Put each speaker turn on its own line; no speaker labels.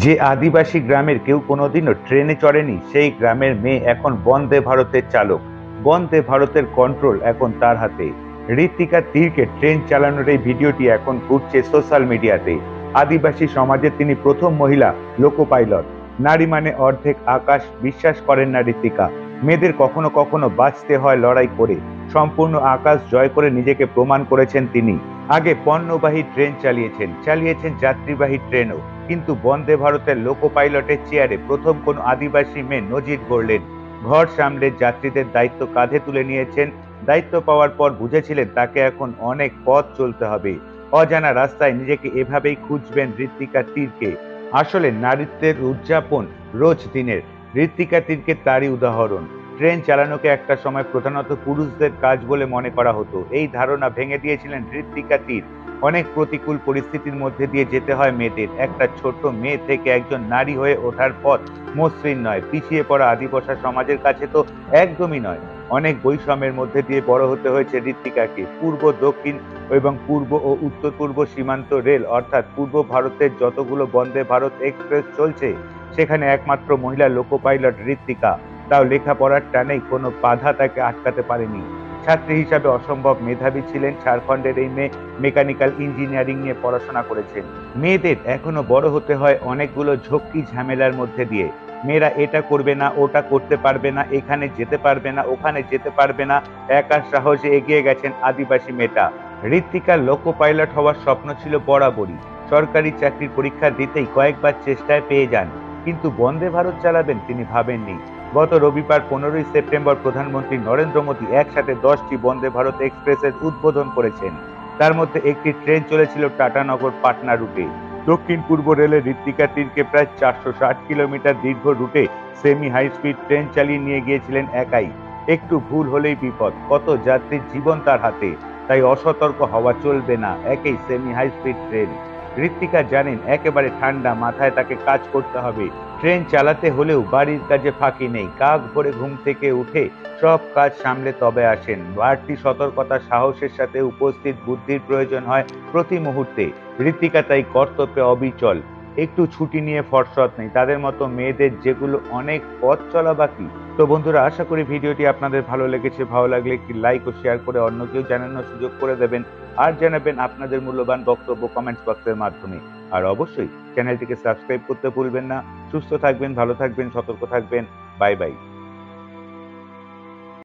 যে আদিবাসী গ্রামের কেউ কোনোদিনও ট্রেনে চড়েনি সেই গ্রামের মেয়ে এখন বন্দে ভারতের চালক। বন্দে ভারতের কন্ট্রোল এখন তার হাতে। ঋত্বিকা তীরকে ট্রেন চালানোর এই ভিডিওটি এখন ঘুরছে সোশ্যাল মিডিয়াতে। আদিবাসী সমাজে তিনি প্রথম মহিলা লোকো পাইলট। নারী মানে অর্ধেক আকাশ, বিশ্বাস করেন না ঋত্বিকা। মেয়েদের কখনো কখনো বাঁচতে হয় লড়াই করে। সম্পূর্ণ আকাশ জয় করে নিজেকে প্রমাণ করেছেন তিনি। আগে পণ্যবাহী ট্রেন চালিয়েছেন যাত্রীবাহী ট্রেনও। কিন্তু বন্দে ভারতের লোকো পাইলটের চেয়ারে প্রথম কোন আদিবাসী মেয়ে নজির গড়লেন। ঘর সামলে যাত্রীদের দায়িত্ব কাঁধে তুলে নিয়েছেন। দায়িত্ব পাওয়ার পর বুঝেছিলেন তাকে এখন অনেক পথ চলতে হবে। অজানা রাস্তায় নিজেকে এভাবেই খুঁজবেন ঋত্বিকা তীরকে। আসলে নারীত্বের উদযাপন রোজ দিনের। ঋত্বিকা তীরকে তারই উদাহরণ। ট্রেন চালানোকে একটা সময় প্রধানত পুরুষদের কাজ বলে মনে করা হতো। এই ধারণা ভেঙে দিয়েছিলেন ঋত্বিকা তীর। অনেক প্রতিকূল পরিস্থিতির মধ্যে দিয়ে যেতে হয় মেয়েদের। একটা ছোট মেয়ে থেকে একজন নারী হয়ে ওঠার পথ মসৃণ নয়। পিছিয়ে পড়া আদিবাসী সমাজের কাছে তো একদমই নয়। অনেক বৈষম্যের মধ্যে দিয়ে বড় হতে হয়েছে ঋত্বিকাকে। পূর্ব দক্ষিণ এবং পূর্ব ও উত্তর পূর্ব সীমান্ত রেল অর্থাৎ পূর্ব ভারতের যতগুলো বন্দে ভারত এক্সপ্রেস চলছে সেখানে একমাত্র মহিলা লোকো পাইলট ঋত্বিকা। তাও লেখাপড়ার টানেই কোনো বাধা তাকে আটকাতে পারেনি। ছাত্রী হিসাবে অসম্ভব মেধাবী ছিলেন। ঝাড়খণ্ডের এই মেয়ে মেকানিক্যাল ইঞ্জিনিয়ারিং নিয়ে পড়াশোনা করেছেন। মেয়েদের এখনো বড় হতে হয় অনেকগুলো ঝক্কি ঝামেলার মধ্যে দিয়ে। মেয়েরা এটা করবে না, ওটা করতে পারবে না, এখানে যেতে পারবে না, ওখানে যেতে পারবে না। একা সাহসে এগিয়ে গেছেন আদিবাসী মেয়েটা। ঋত্বিকার লোকো পাইলট হওয়ার স্বপ্ন ছিল বরাবরই। সরকারি চাকরির পরীক্ষা দিতেই কয়েকবার চেষ্টায় পেয়ে যান, কিন্তু বন্দে ভারত চালাবেন তিনি ভাবেননি। গত রবিবার 15ই সেপ্টেম্বর প্রধানমন্ত্রী নরেন্দ্র মোদী একসাথে 10টি বন্দে ভারত এক্সপ্রেসের উদ্বোধন করেছেন। তার মধ্যে একটি ট্রেন চলেছিল টাটানগর পাটনা রুটে। দক্ষিণ পূর্ব রেলের ঋত্বিকা তীরকে প্রায় 460 কিলোমিটার দীর্ঘ রুটে সেমি হাই স্পিড ট্রেন চালিয়ে নিয়ে গিয়েছিলেন একাই। একটু ভুল হলেই বিপদ, কত যাত্রীর জীবন তার হাতে। তাই অসতর্ক হওয়া চলবে না। একেই semi high speed train. Ritwika জানেন একেবারে ঠান্ডা মাথায় তাকে কাজ করতে হবে। ট্রেন চালাতে হলেও বাড়ির কাজে ফাঁকি নেই। কাক ভোরে ঘুম থেকে উঠে সব কাজ সামলে তবে আসেন। বাড়তি সতর্কতা, সাহসের সাথে উপস্থিত বুদ্ধির প্রয়োজন হয় প্রতি মুহূর্তে। ঋত্বিকা তাই কর্তব্যে অবিচল। একটু ছুটি নিয়ে ফরসত নেই। তাদের মতো মেয়েদের যেগুলো অনেক পথ চলা বাকি। তো বন্ধুরা, আশা করি ভিডিওটি আপনাদের ভালো লেগেছে। ভালো লাগলে একটি লাইক ও শেয়ার করে অন্যকেও জানানোর সুযোগ করে দেবেন। আর জানাবেন আপনাদের মূল্যবান বক্তব্য কমেন্টস বক্সের মাধ্যমে। আর অবশ্যই চ্যানেলটিকে সাবস্ক্রাইব করতে ভুলবেন না। সুস্থ থাকবেন, ভালো থাকবেন, সতর্ক থাকবেন। Bye by.